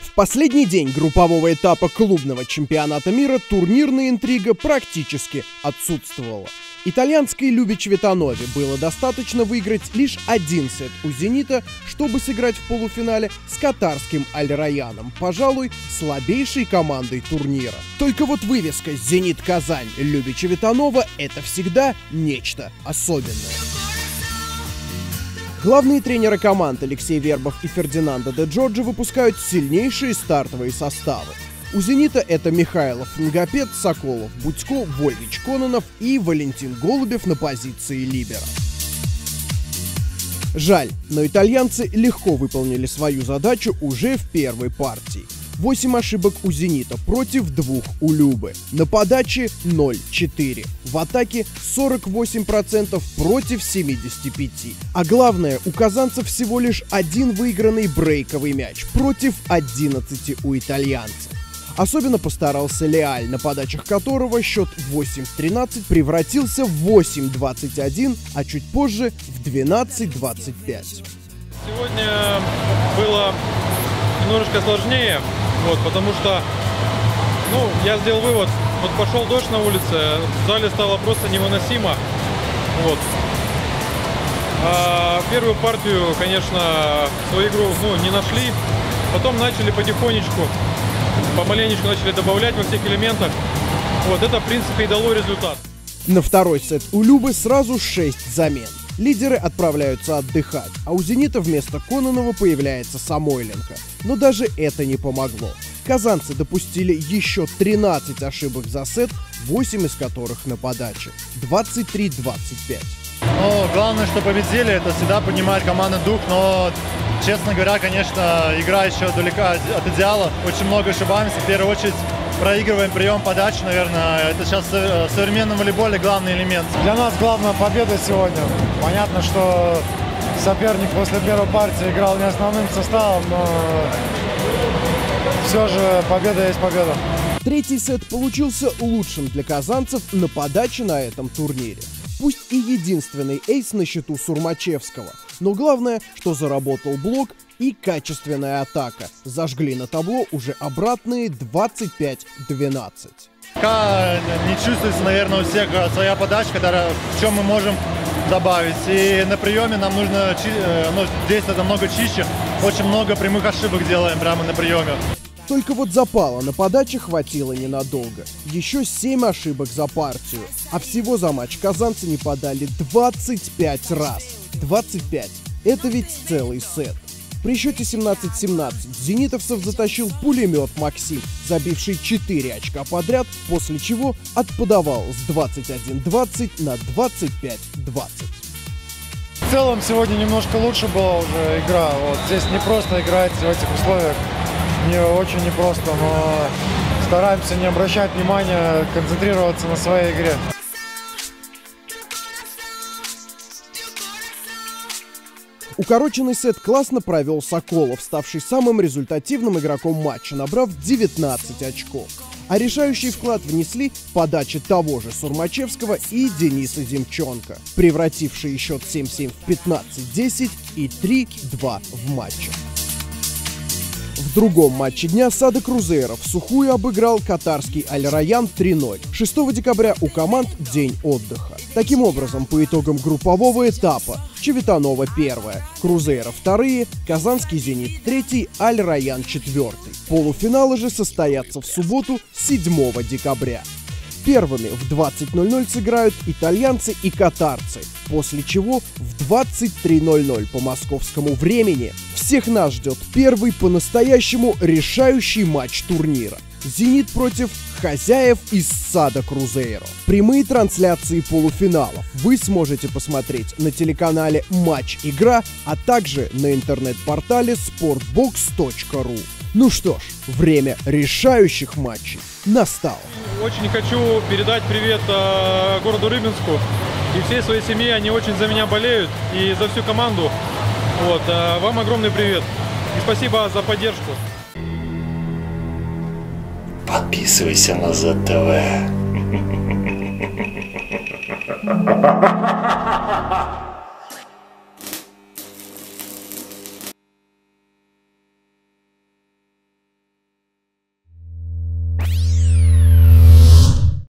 В последний день группового этапа клубного чемпионата мира турнирная интрига практически отсутствовала. Итальянской Любе Цветанове было достаточно выиграть лишь один сет у «Зенита», чтобы сыграть в полуфинале с катарским Аль-Раяном, пожалуй, слабейшей командой турнира. Только вот вывеска «Зенит Казань» Любе Цветанова — это всегда нечто особенное. Главные тренеры команд Алексей Вербов и Фердинандо де Джорджи выпускают сильнейшие стартовые составы. У «Зенита» это Михайлов, Нгапет, Соколов, Будько, Вольвич, Кононов и Валентин Голубев на позиции либера. Жаль, но итальянцы легко выполнили свою задачу уже в первой партии. 8 ошибок у «Зенита» против 2 у Любы. На подаче 0-4. В атаке 48% против 75%. А главное, у казанцев всего лишь один выигранный брейковый мяч против 11 у итальянцев. Особенно постарался Леаль, на подачах которого счет 8-13 превратился в 8-21, а чуть позже в 12-25. Сегодня было немножечко сложнее, потому что я сделал вывод, пошел дождь на улице, в зале стало просто невыносимо. Первую партию, конечно, свою игру не нашли, потом начали потихонечку, помаленечку начали добавлять во всех элементах. Это, в принципе, и дало результат. На второй сет у Любы сразу 6 замен. Лидеры отправляются отдыхать, а у «Зенита» вместо Кононова появляется Самойленко. Но даже это не помогло. Казанцы допустили еще 13 ошибок за сет, 8 из которых на подаче. 23-25. Главное, что победили, это всегда поднимает командный дух, но, честно говоря, конечно, игра еще далека от идеала. Очень много ошибаемся, в первую очередь проигрываем прием подачи, наверное, это сейчас в современном волейболе главный элемент. Для нас главная победа сегодня. Понятно, что соперник после первой партии играл не основным составом, но все же победа есть победа. Третий сет получился лучшим для казанцев на подаче на этом турнире. Пусть и единственный эйс на счету Сурмачевского, но главное, что заработал блок и качественная атака. Зажгли на табло уже обратные 25-12. Пока не чувствуется, наверное, у всех своя подача, в чем мы можем добавить. И на приеме нам нужно действовать намного чище. Очень много прямых ошибок делаем прямо на приеме. Только вот запала на подаче хватило ненадолго. Еще 7 ошибок за партию. А всего за матч казанцы не подали 25 раз. 25. Это ведь целый сет. При счете 17-17 зенитовцев затащил пулемет Максим, забивший 4 очка подряд, после чего отподавал с 21-20 на 25-20. В целом сегодня немножко лучше была уже игра. Здесь не просто играть в этих условиях. Не очень непросто, но стараемся не обращать внимания, концентрироваться на своей игре. Укороченный сет классно провел Соколов, ставший самым результативным игроком матча, набрав 19 очков. А решающий вклад внесли подачи того же Сурмачевского и Дениса Зимченко, превратившие счет 7-7 в 15-10 и 3-2 в матче. В другом матче дня Сада Крузейро в сухую обыграл катарский Аль-Раян 3-0. 6 декабря у команд день отдыха. Таким образом, по итогам группового этапа Цветанова 1, Крузейро 2, казанский «Зенит» 3, Аль-Раян 4. Полуфиналы же состоятся в субботу 7 декабря. Первыми в 20:00 сыграют итальянцы и катарцы, после чего в 23:00 по московскому времени всех нас ждет первый по-настоящему решающий матч турнира. «Зенит» против хозяев из Сада Крузейро. Прямые трансляции полуфиналов вы сможете посмотреть на телеканале «Матч Игра», а также на интернет-портале sportbox.ru. Ну что ж, время решающих матчей настало. Очень хочу передать привет городу Рыбинску и всей своей семье. Они очень за меня болеют и за всю команду. Вам огромный привет и спасибо за поддержку. Подписывайся на ЗТВ.